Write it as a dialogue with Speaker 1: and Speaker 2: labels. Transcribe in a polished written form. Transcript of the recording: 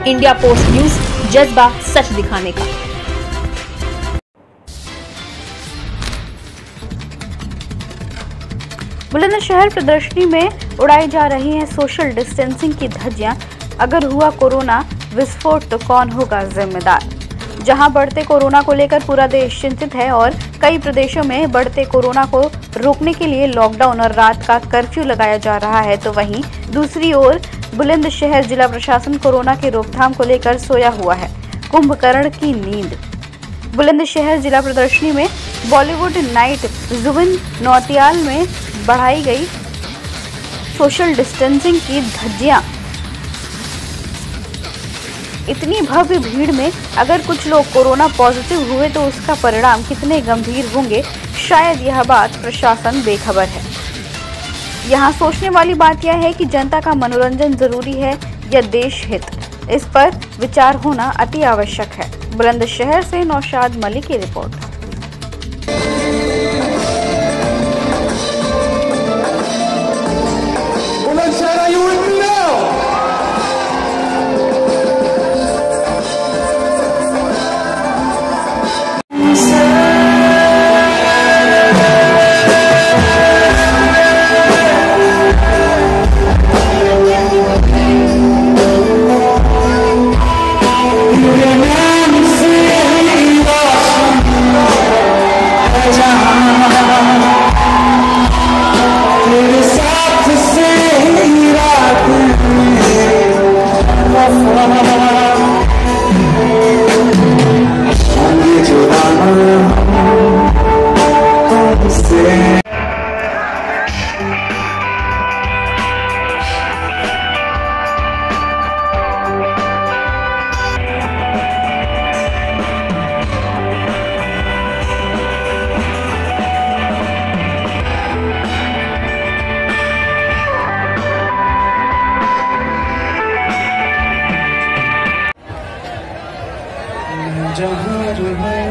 Speaker 1: India post news, जज्बा सच दिखाने का।
Speaker 2: बुलंदशहर प्रदर्शनी में उड़ाई जा रही हैं सोशल डिस्टेंसिंग की धज्जियां। अगर हुआ कोरोना विस्फोट तो कौन होगा जिम्मेदार। जहां बढ़ते कोरोना को लेकर पूरा देश चिंतित है और कई प्रदेशों में बढ़ते कोरोना को रोकने के लिए लॉकडाउन और रात का कर्फ्यू लगाया जा रहा है, तो वहीं दूसरी ओर बुलंदशहर जिला प्रशासन कोरोना की रोकथाम को लेकर सोया हुआ है। कुंभकर्ण की नींद। बुलंदशहर जिला प्रदर्शनी में बॉलीवुड नाइट जुबिन नौटियाल में बढ़ाई गई सोशल डिस्टेंसिंग की धज्जियां। इतनी भव्य भीड़ में अगर कुछ लोग कोरोना पॉजिटिव हुए तो उसका परिणाम कितने गंभीर होंगे, शायद यह बात प्रशासन बेखबर है। यहाँ सोचने वाली बात यह है कि जनता का मनोरंजन जरूरी है या देश हित, इस पर विचार होना अति आवश्यक है। बुलंदशहर से नौशाद मलिक की रिपोर्ट।
Speaker 3: जहाँ